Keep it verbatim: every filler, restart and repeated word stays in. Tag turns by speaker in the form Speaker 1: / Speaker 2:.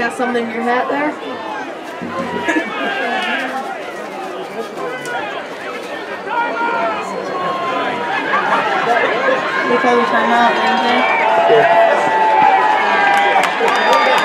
Speaker 1: got something in your hat there? You call the timeout, anything?
Speaker 2: Yeah.